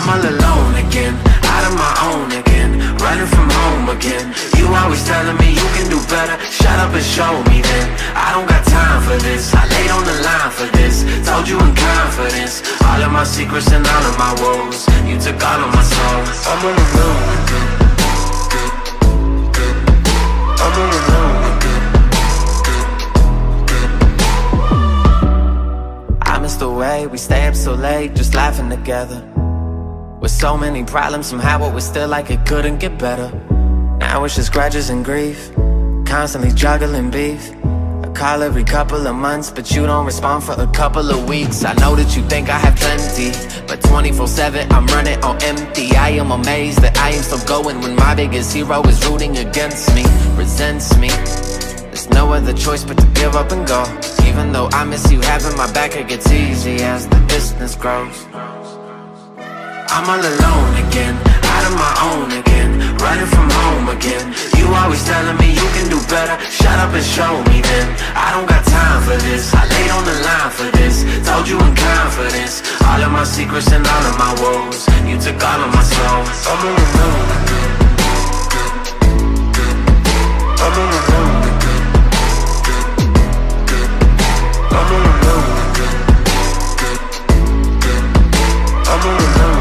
I'm all alone again, out of my own again, running from home again. You always telling me you can do better, shut up and show me then. I don't got time for this, I laid on the line for this. Told you in confidence, all of my secrets and all of my woes. You took all of my soul. I'm all alone again. I'm all alone again. I miss the way we stay up so late, just laughing together. With so many problems, somehow it was still like it couldn't get better. Now it's just grudges and grief, constantly juggling beef. I call every couple of months, but you don't respond for a couple of weeks. I know that you think I have plenty, but 24/7 I'm running on empty. I am amazed that I am still going when my biggest hero is rooting against me, resents me. There's no other choice but to give up and go. Even though I miss you having my back, it gets easy as the distance grows. I'm all alone again, out of my own again, running from home again. You always telling me you can do better, shut up and show me then. I don't got time for this, I laid on the line for this. Told you in confidence, all of my secrets and all of my woes. You took all of my soul. I'm all alone again. I'm all alone again. I'm all alone again. I'm all alone.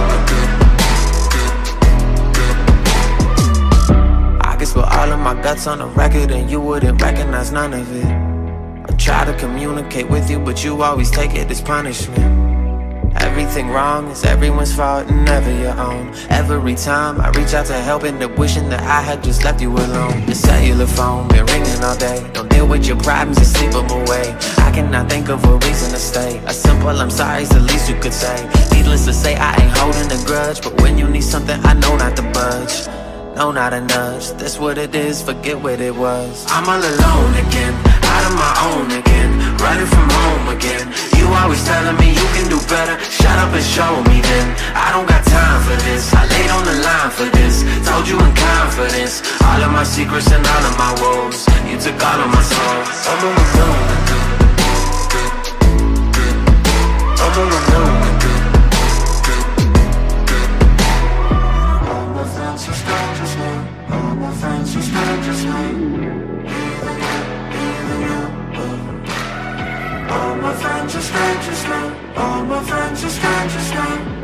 Put all of my guts on the record and you wouldn't recognize none of it. I try to communicate with you, but you always take it as punishment. Everything wrong is everyone's fault and never your own. Every time I reach out to help, end up wishing that I had just left you alone. Your cellular phone been ringing all day, don't deal with your problems and sleep them away. I cannot think of a reason to stay. A simple I'm sorry is the least you could say. Needless to say, I ain't holding a grudge, but when you need something, I know not to budge. No, not a nudge, that's what it is, forget what it was. I'm all alone again, out of my own again, running from home again. You always telling me you can do better, shut up and show me then. I don't got time for this, I laid on the line for this. Told you in confidence, all of my secrets and all of my woes. You took all of my soul. I'm all alone again. I'm all alone again. All my friends are strangers now. All my friends are strangers now.